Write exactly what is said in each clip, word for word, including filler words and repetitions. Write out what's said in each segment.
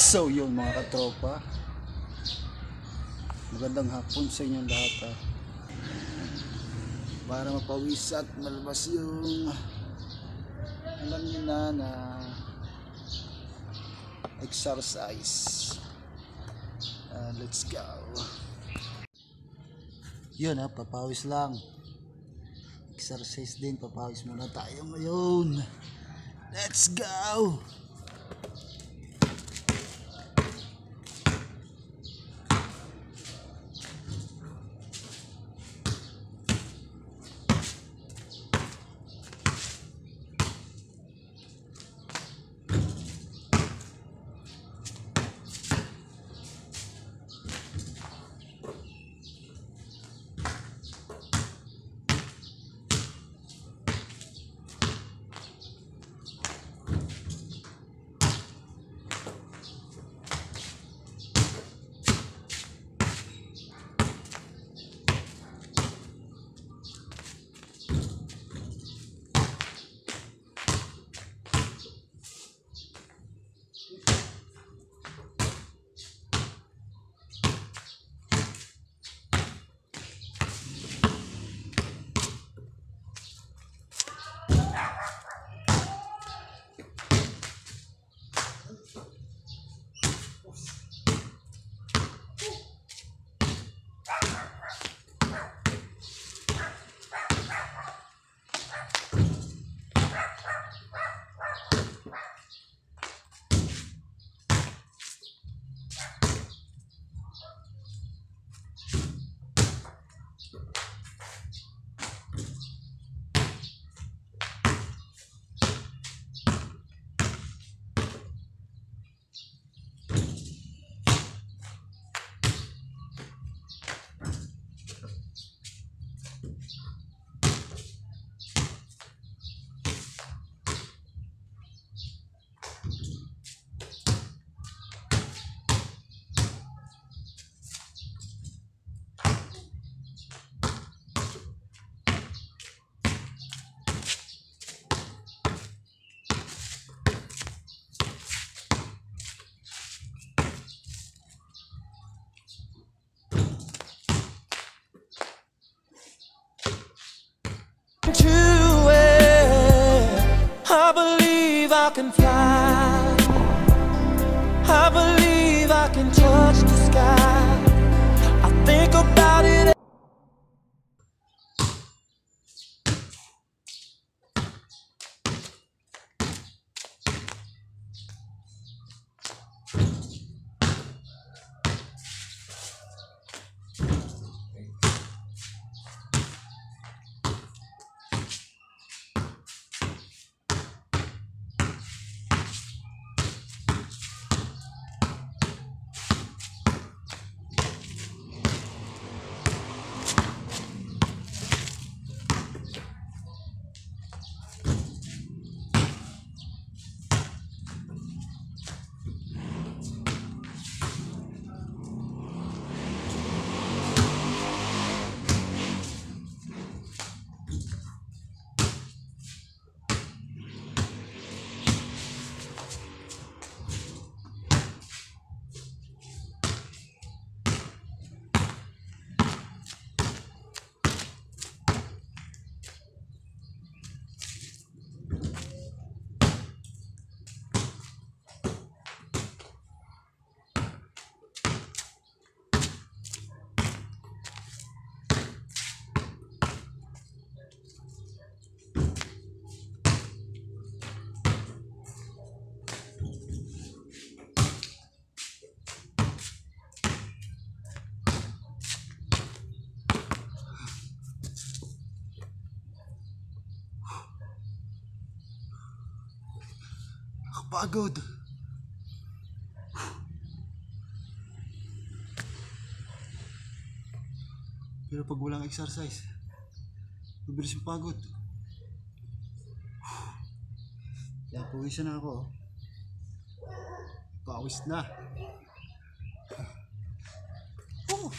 So yun mga katropa, magandang hapon sa inyong lahat ha. Para mapawis at malabas yung alam nyo na na exercise. uh, Let's go. Yun ha, papawis lang. Exercise din, papawis muna tayo ngayon. Let's go. I believe I can fly. I believe I can touch the sky. I think about it. Pagod. Pero pag walang exercise, mabilis yung pagod. Kaya pawisan na ako. Pawis na. Oh.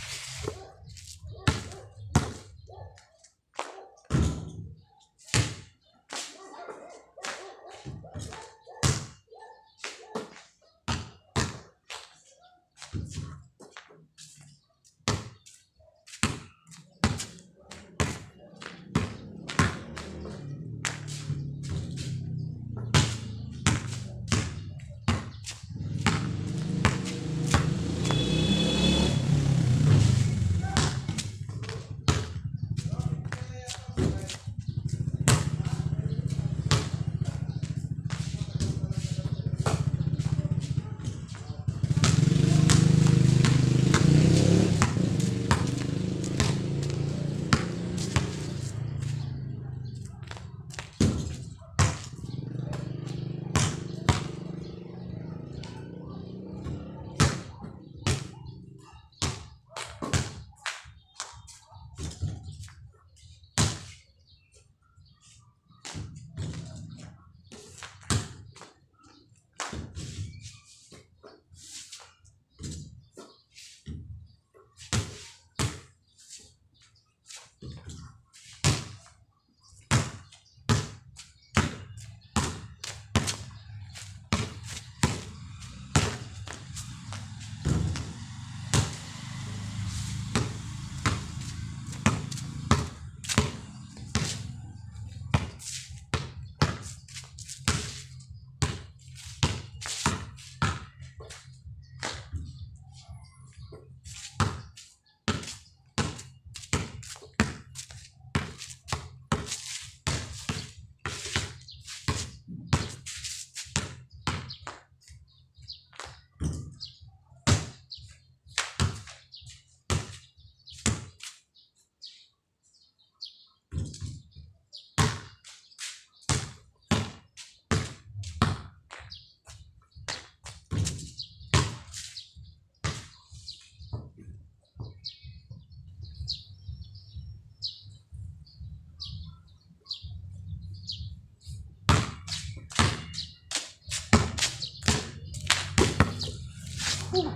Whew.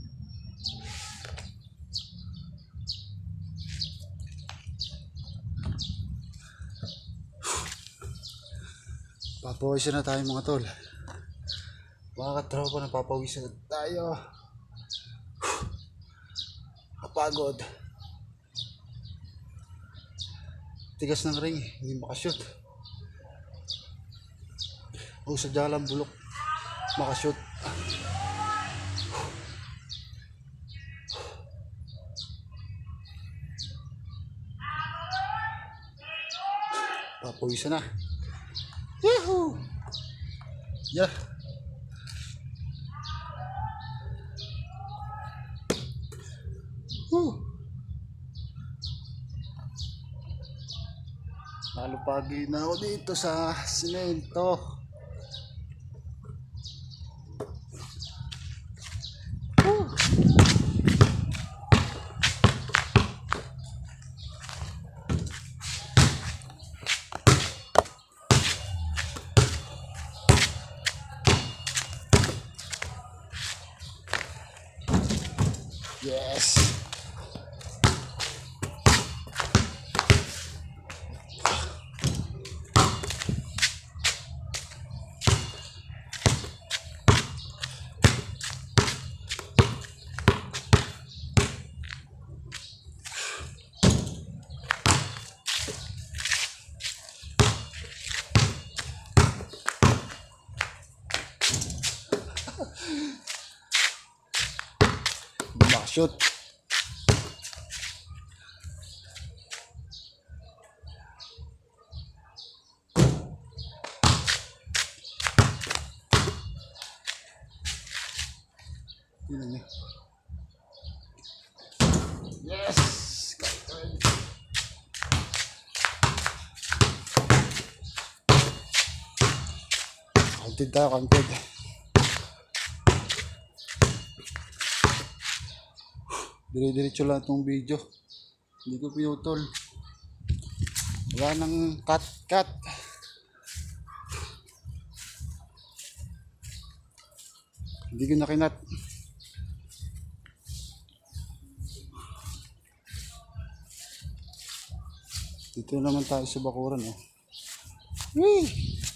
Papawisan na tayo mga tol. Mga katropa na papawisan na tayo. Kapagod. Tigas ng ring, hindi makashoot. O sadya lang bulok makashoot. Papawisan na. Yahoo! Yeah. Woo! Nalupagi na ako dito sa simento. Woo! Yes. Shoot. Yun niya. Yes. Counted tayo, counted. Dire-diretso lang itong video. Hindi ko pinutol. Wala nang cut-cut. Hindi ko nakinat. Dito naman tayo sa bakuran. Oh. Whee!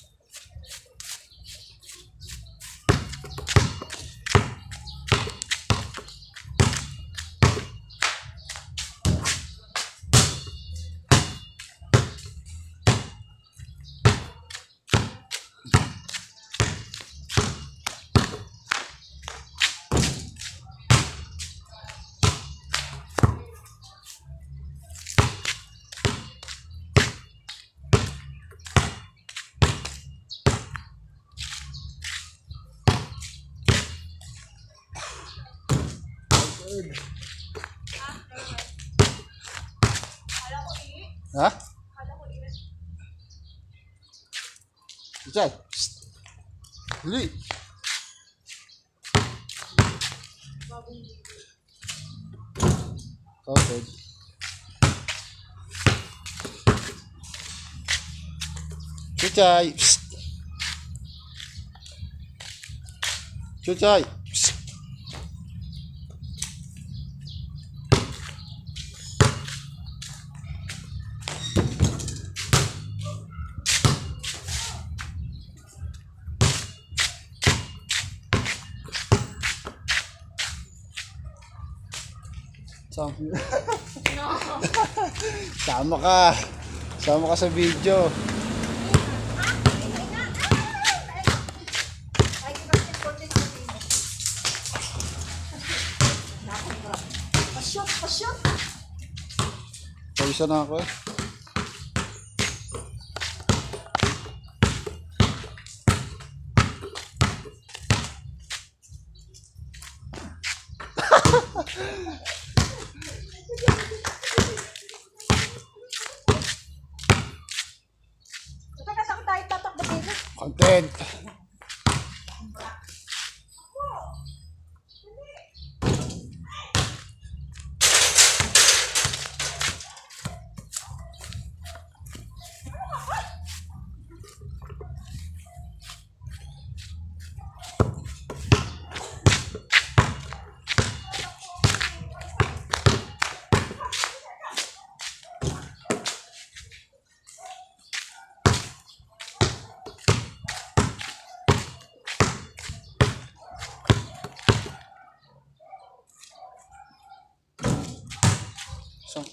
Ha? Icay. Huli. Okay. Icay. Icay. Sama ka. Sama ka sa video. Pasyot, pasyot. Pawisa na ako eh. Content.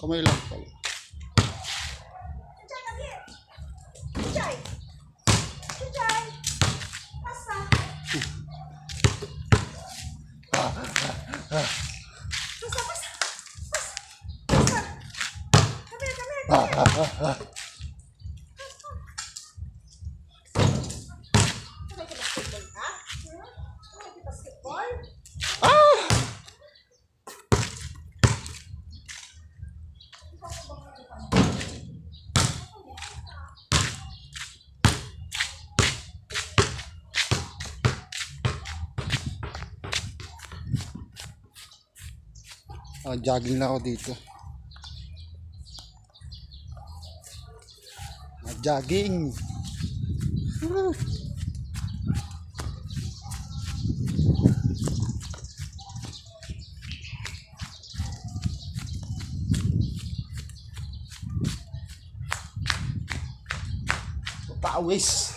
kamay lang pala. Chuchay, come here. Chuchay. Chuchay. Asa? Pasa, pasa. Pasa. Pasa. Come here, come here, come here. Ah, jogging lang ako dito. Ah, jogging. Woo. Papawes.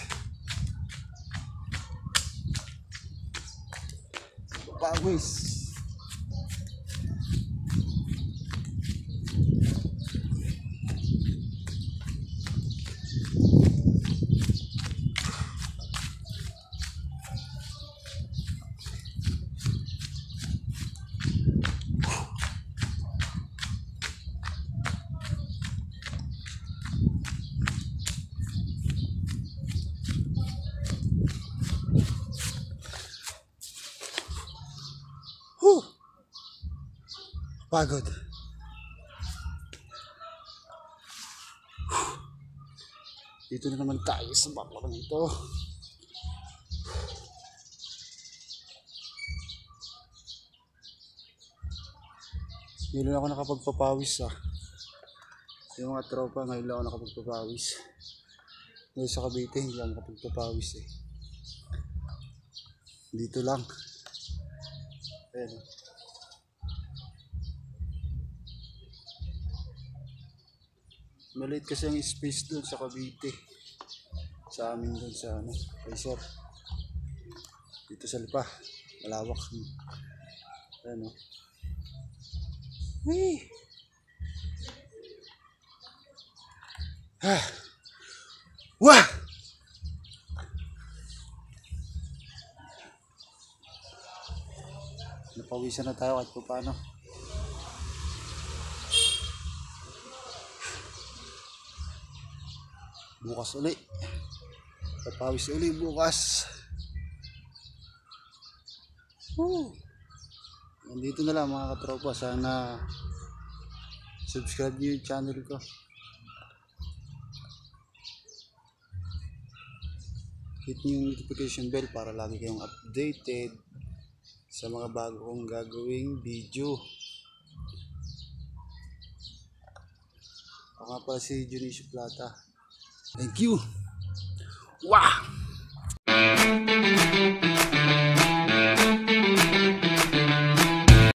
Papawes. Whew. Pagod. Dito na naman tayo sa baklang ito. Ngayon lang ako nakapagpapawis ah. Yung mga tropa, ngayon lang ako nakapagpapawis. Ngayon sa Cavite, hindi lang nakapagpapawis eh. Dito lang. Ayan. Maliit kasi ang space doon sa Cavite. Sa amin doon sa ano, kay sir. Dito sa Lipa, malawak. Ayan o. Wee! Ah! Wah! Napawisan na tayo kahit pa paano. Bukas uli. Papawis uli bukas. Woo! Nandito na lang mga katropa. Sana subscribe niyo yung channel ko. Hit niyo yung notification bell para lagi kayong updated sa mga bago kong gagawing video. Ako nga pala si PLATA. Thank you. Wow!